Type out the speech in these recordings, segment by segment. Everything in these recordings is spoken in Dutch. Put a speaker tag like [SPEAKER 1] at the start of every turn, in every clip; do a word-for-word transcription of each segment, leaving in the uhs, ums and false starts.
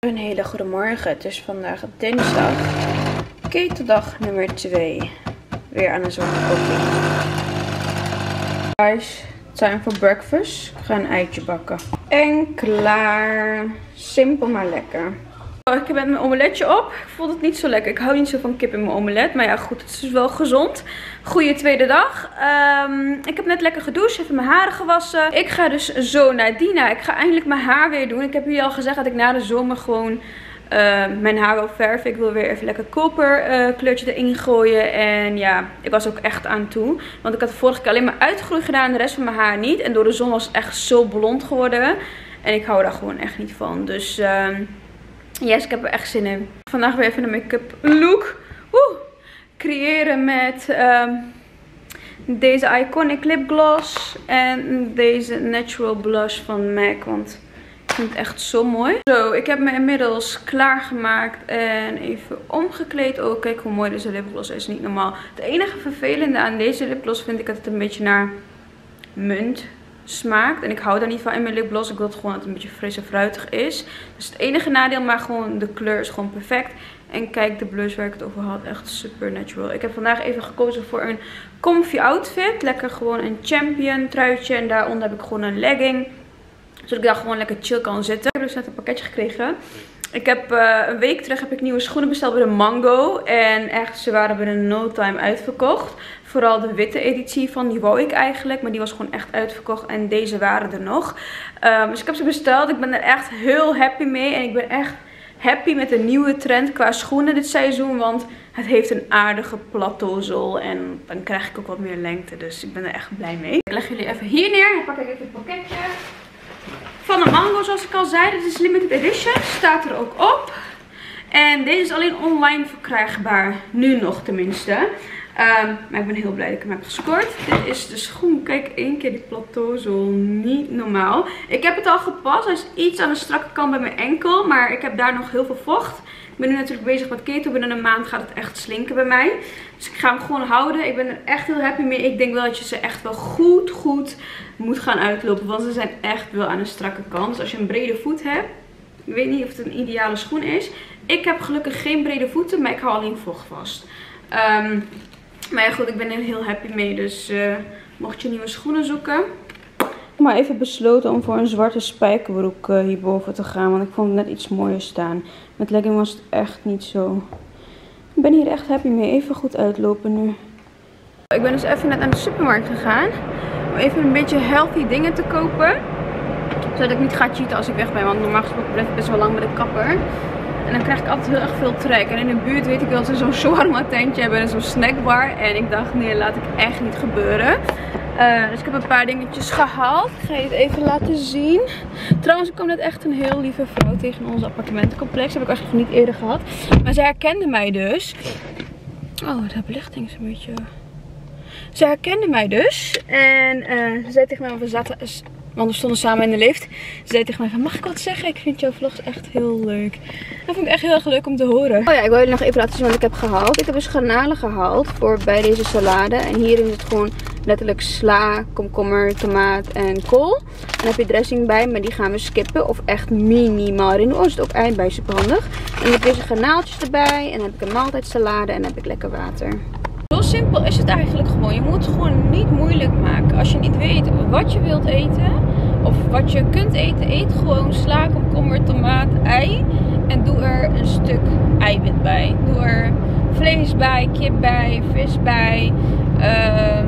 [SPEAKER 1] Een hele goede morgen. Het is vandaag dinsdag. Keteldag nummer twee. Weer aan de zonnekopie. Guys, time for breakfast. Ik ga een eitje bakken. En klaar. Simpel maar lekker. Ik heb mijn omeletje op. Ik vond het niet zo lekker. Ik hou niet zo van kip in mijn omelet. Maar ja, goed. Het is dus wel gezond. Goeie tweede dag. Um, ik heb net lekker gedoucht. Even mijn haren gewassen. Ik ga dus zo naar Dina. Ik ga eindelijk mijn haar weer doen. Ik heb jullie al gezegd dat ik na de zomer gewoon uh, mijn haar wil verven. Ik wil weer even lekker koper uh, kleurtje erin gooien. En ja, ik was ook echt aan toe. Want ik had de vorige keer alleen maar uitgroei gedaan. En de rest van mijn haar niet. En door de zon was het echt zo blond geworden. En ik hou daar gewoon echt niet van. Dus... Uh, yes, ik heb er echt zin in. Vandaag weer even een make-up look. Woe! Creëren met um, deze Iconic lipgloss. En deze Natural Blush van MAC. Want ik vind het echt zo mooi. Zo, ik heb me inmiddels klaargemaakt. En even omgekleed. Oh, kijk hoe mooi deze lipgloss is. Niet normaal. Het enige vervelende aan deze lipgloss vind ik dat het een beetje naar munt smaakt. En ik hou daar niet van in mijn lipgloss. Ik wil het gewoon dat het een beetje fris en fruitig is. Dus het enige nadeel, maar gewoon de kleur is gewoon perfect. En kijk, de blush waar ik het over had. Echt super natural. Ik heb vandaag even gekozen voor een comfy outfit. Lekker gewoon een champion truitje. En daaronder heb ik gewoon een legging. Zodat ik daar gewoon lekker chill kan zitten. Ik heb dus net een pakketje gekregen. Ik heb uh, een week terug heb ik nieuwe schoenen besteld bij de Mango. En echt, ze waren binnen no time uitverkocht. Vooral de witte editie van, die wou ik eigenlijk. Maar die was gewoon echt uitverkocht. En deze waren er nog. Um, dus ik heb ze besteld. Ik ben er echt heel happy mee. En ik ben echt happy met de nieuwe trend qua schoenen dit seizoen. Want het heeft een aardige plateauzool. En dan krijg ik ook wat meer lengte. Dus ik ben er echt blij mee. Ik leg jullie even hier neer. Dan pak ik even het pakketje. Van de Mango, zoals ik al zei. Dit is limited edition. Staat er ook op. En deze is alleen online verkrijgbaar. Nu nog tenminste. Um, maar ik ben heel blij dat ik hem heb gescoord. Dit is de schoen. Kijk, één keer die plateauzool. Niet normaal. Ik heb het al gepast. Hij is iets aan de strakke kant bij mijn enkel. Maar ik heb daar nog heel veel vocht. Ik ben nu natuurlijk bezig met keto. Binnen een maand gaat het echt slinken bij mij. Dus ik ga hem gewoon houden. Ik ben er echt heel happy mee. Ik denk wel dat je ze echt wel goed, goed moet gaan uitlopen. Want ze zijn echt wel aan de strakke kant. Dus als je een brede voet hebt. Ik weet niet of het een ideale schoen is. Ik heb gelukkig geen brede voeten. Maar ik hou alleen vocht vast. Um, maar ja goed, ik ben er heel happy mee. Dus uh, mocht je nieuwe schoenen zoeken. Ik heb maar even besloten om voor een zwarte spijkerbroek uh, hierboven te gaan. Want ik vond het net iets mooier staan. Met legging was het echt niet zo. Ik ben hier echt happy mee. Even goed uitlopen nu. Ik ben dus even net naar de supermarkt gegaan. Om even een beetje healthy dingen te kopen. Zodat ik niet ga cheaten als ik weg ben. Want normaal gesproken blijf ik best wel lang bij de kapper. En dan krijg ik altijd heel erg veel trek. En in de buurt weet ik wel dat ze zo'n shawarma tentje hebben en zo'n snackbar. En ik dacht, nee, laat ik echt niet gebeuren. Uh, dus ik heb een paar dingetjes gehaald. Ik ga je het even laten zien. Trouwens, ik kwam net echt een heel lieve vrouw tegen in ons appartementencomplex. Dat heb ik eigenlijk nog niet eerder gehad. Maar zij herkende mij dus. Oh, de belichting is een beetje... Ze herkende mij dus. En uh, ze zei tegen mij, we zaten... Want we stonden samen in de lift. Ze zei tegen mij van, mag ik wat zeggen? Ik vind jouw vlogs echt heel leuk. Dat vond ik echt heel erg leuk om te horen. Oh ja, ik wil jullie nog even laten zien wat ik heb gehaald. Ik heb dus garnalen gehaald voor bij deze salade. En hierin zit gewoon letterlijk sla, komkommer, tomaat en kool. En dan heb je dressing bij, maar die gaan we skippen. Of echt minimaal erin. Oh, er zit ook ei bij, super handig. En dan heb je deze garnaaltjes erbij. En dan heb ik een maaltijdsalade en dan heb ik lekker water. Zo simpel is het eigenlijk gewoon. Je moet het gewoon niet moeilijk maken. Als je niet weet wat je wilt eten of wat je kunt eten, eet gewoon sla, komkommer, tomaat, ei. En doe er een stuk eiwit bij. Doe er vlees bij, kip bij, vis bij. Uh,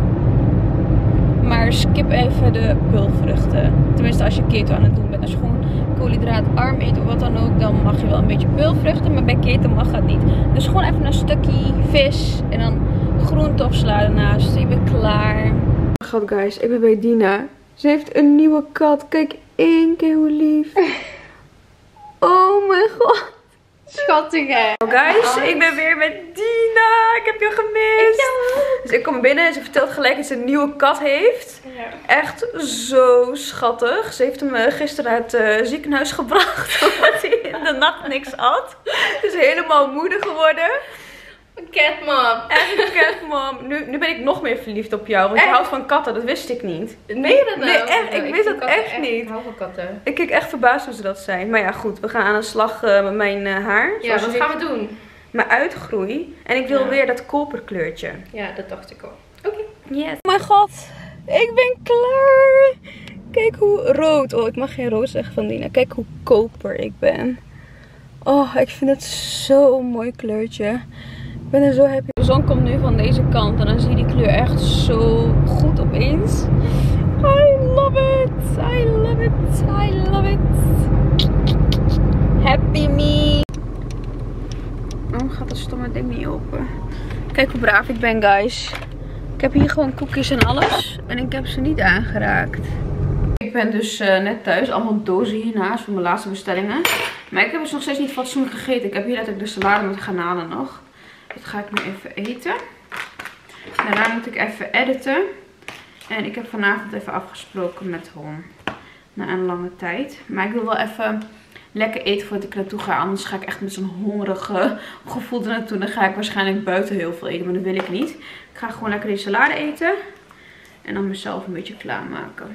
[SPEAKER 1] maar skip even de peulvruchten. Tenminste als je keto aan het doen bent. Als je gewoon koolhydraatarm eet of wat dan ook, dan mag je wel een beetje peulvruchten. Maar bij keto mag dat niet. Dus gewoon even een stukje vis en dan groente of sla ernaast. Ik ben klaar. Oh god guys, ik ben bij Dina. Ze heeft een nieuwe kat. Kijk één keer hoe lief. Oh mijn god.
[SPEAKER 2] Schattig hè.
[SPEAKER 1] Oh guys, ik ben weer met Dina. Ik heb je gemist. Ik dus ik kom binnen en ze vertelt gelijk dat ze een nieuwe kat heeft. Ja. Echt zo schattig. Ze heeft hem gisteren uit het uh, ziekenhuis gebracht. Omdat hij in de nacht niks at. Ze is helemaal moe geworden.
[SPEAKER 2] Catmom.
[SPEAKER 1] Echt een catmom. Nu, nu ben ik nog meer verliefd op jou. Want echt? Je houdt van katten, dat wist ik niet.
[SPEAKER 2] Meen je dat nou?
[SPEAKER 1] Nee, echt. Ik, ik wist dat echt, echt niet.
[SPEAKER 2] Ik hou van katten.
[SPEAKER 1] Ik kijk echt verbaasd hoe ze dat zijn. Maar ja, goed. We gaan aan de slag uh, met mijn uh, haar.
[SPEAKER 2] Ja, wat gaan we doen?
[SPEAKER 1] Mijn uitgroei. En ik wil ja. weer dat koperkleurtje.
[SPEAKER 2] Ja, dat dacht ik al. Oké.
[SPEAKER 1] Okay. Yes. Oh mijn god. Ik ben klaar. Kijk hoe rood. Oh, ik mag geen rood zeggen van Dina. Kijk hoe koper ik ben. Oh, ik vind het zo'n mooi kleurtje. Ik ben er zo happy. De zon komt nu van deze kant en dan zie je die kleur echt zo goed opeens. I love it. I love it. I love it. Happy me. Waarom gaat dat stomme ding niet open? Kijk hoe braaf ik ben, guys. Ik heb hier gewoon koekjes en alles. En ik heb ze niet aangeraakt. Ik ben dus uh, net thuis. Allemaal dozen hiernaast voor mijn laatste bestellingen. Maar ik heb dus nog steeds niet fatsoenlijk gegeten. Ik heb hier letterlijk de salade met garnalen nog. Dat ga ik nu even eten. Daarna moet ik even editen. En ik heb vanavond even afgesproken met Hon. Na een lange tijd. Maar ik wil wel even lekker eten voordat ik naartoe ga. Anders ga ik echt met zo'n hongerige gevoel er naartoe. Dan ga ik waarschijnlijk buiten heel veel eten. Maar dat wil ik niet. Ik ga gewoon lekker die salade eten. En dan mezelf een beetje klaarmaken.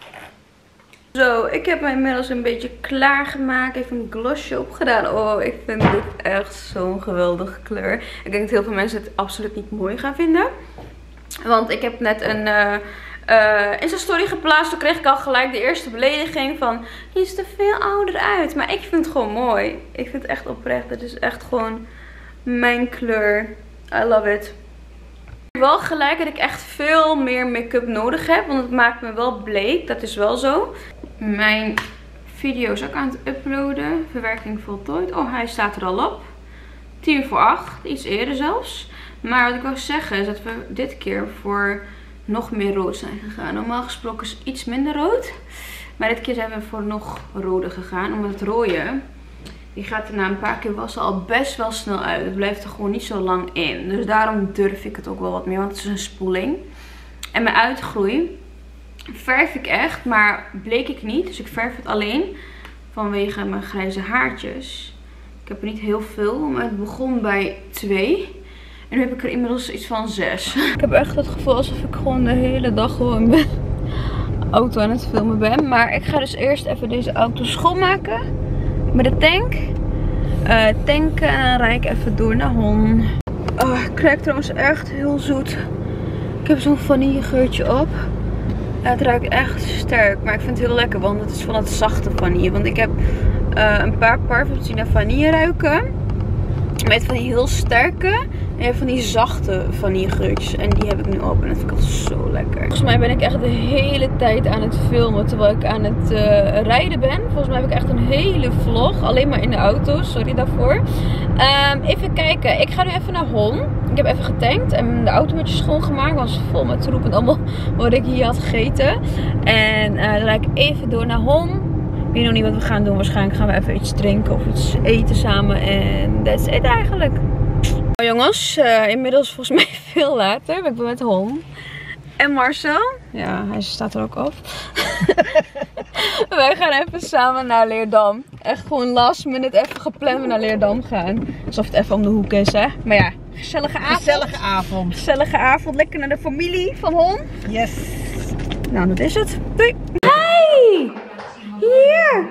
[SPEAKER 1] Zo, ik heb me inmiddels een beetje klaargemaakt. Even een glossje opgedaan. Oh, ik vind dit echt zo'n geweldige kleur. Ik denk dat heel veel mensen het absoluut niet mooi gaan vinden. Want ik heb net een uh, uh, Insta-story geplaatst. Toen kreeg ik al gelijk de eerste belediging van... Je ziet er veel ouder uit. Maar ik vind het gewoon mooi. Ik vind het echt oprecht. Het is echt gewoon mijn kleur. I love it. Wel gelijk dat ik echt veel meer make-up nodig heb. Want het maakt me wel bleek. Dat is wel zo. Mijn video is ook aan het uploaden. Verwerking voltooid. Oh, hij staat er al op. tien voor acht. Iets eerder zelfs. Maar wat ik wil zeggen is dat we dit keer voor nog meer rood zijn gegaan. Normaal gesproken is het iets minder rood. Maar dit keer zijn we voor nog roder gegaan. Omdat het rode, die gaat er na een paar keer wassen al best wel snel uit. Het blijft er gewoon niet zo lang in. Dus daarom durf ik het ook wel wat meer. Want het is een spoeling. En mijn uitgroei verf ik echt. Maar bleek ik niet. Dus ik verf het alleen vanwege mijn grijze haartjes. Ik heb er niet heel veel. Maar het begon bij twee. En nu heb ik er inmiddels iets van zes. Ik heb echt het gevoel alsof ik gewoon de hele dag gewoon ben auto aan het filmen ben. Maar ik ga dus eerst even deze auto schoonmaken. Met de tank. Uh, tanken en dan rijd ik even door naar Hon. Oh, ik ruik trouwens echt heel zoet. Ik heb zo'n vanillegeurtje op. Ja, het ruikt echt sterk. Maar ik vind het heel lekker, want het is van het zachte vanille. Want ik heb uh, een paar parfums die naar vanille ruiken. Met van die heel sterke en van die zachte vanillegeurtjes. En die heb ik nu op en dat vind ik altijd zo lekker. Volgens mij ben ik echt de hele tijd aan het filmen terwijl ik aan het uh, rijden ben. Volgens mij heb ik echt een hele vlog. Alleen maar in de auto, sorry daarvoor. Um, even kijken, ik ga nu even naar Hon. Ik heb even getankt en de auto een beetje schoongemaakt. Want het was vol met troep en allemaal wat ik hier had gegeten. En uh, dan rijd ik even door naar Hon. Ik weet nog niet wat we gaan doen. Waarschijnlijk gaan we even iets drinken of iets eten samen. En that's it eigenlijk. Nou jongens, uh, inmiddels volgens mij veel later. Ik ben met Hon. En Marcel. Ja, hij staat er ook op. Wij gaan even samen naar Leerdam. Echt gewoon last minute even gepland naar Leerdam gaan. Alsof het even om de hoek is, hè. Maar ja, gezellige avond.
[SPEAKER 3] Gezellige avond.
[SPEAKER 1] Gezellige avond. Lekker naar de familie van Hon.
[SPEAKER 3] Yes.
[SPEAKER 1] Nou, dat is het. Doei. Hey! Hier!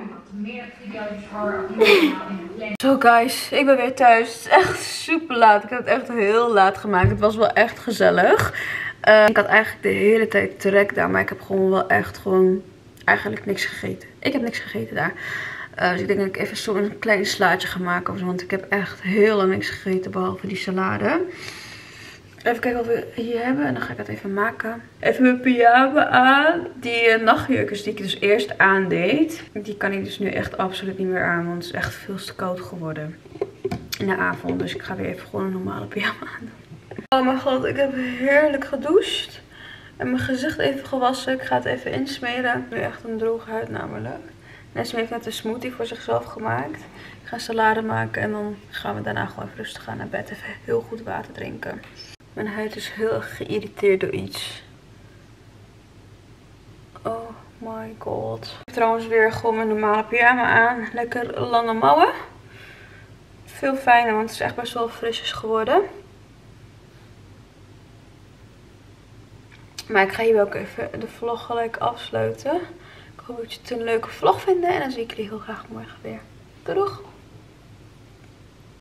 [SPEAKER 1] Zo guys, ik ben weer thuis. Het is echt super laat. Ik heb het echt heel laat gemaakt. Het was wel echt gezellig. Uh, ik had eigenlijk de hele tijd trek daar. Maar ik heb gewoon wel echt gewoon eigenlijk niks gegeten. Ik heb niks gegeten daar. Uh, dus ik denk dat ik even zo'n klein slaatje ga maken of zo. Want ik heb echt heel lang niks gegeten behalve die salade. Even kijken wat we hier hebben. En dan ga ik het even maken. Even mijn pyjama aan. Die uh, nachtjurkjes die ik dus eerst aandeed. Die kan ik dus nu echt absoluut niet meer aan. Want het is echt veel te koud geworden. In de avond. Dus ik ga weer even gewoon een normale pyjama aan doen. Oh mijn god. Ik heb heerlijk gedoucht. En mijn gezicht even gewassen. Ik ga het even insmeren. Nu echt een droge huid namelijk. Nesme heeft net een smoothie voor zichzelf gemaakt. Ik ga salade maken. En dan gaan we daarna gewoon even rustig gaan naar bed. Even heel goed water drinken. Mijn huid is heel erg geïrriteerd door iets. Oh my god. Ik heb trouwens weer gewoon mijn normale pyjama aan. Lekker lange mouwen. Veel fijner, want het is echt best wel frisjes geworden. Maar ik ga hier ook even de vlog gelijk afsluiten. Ik hoop dat je het een leuke vlog vindt. En dan zie ik jullie heel graag morgen weer. Doei doeg!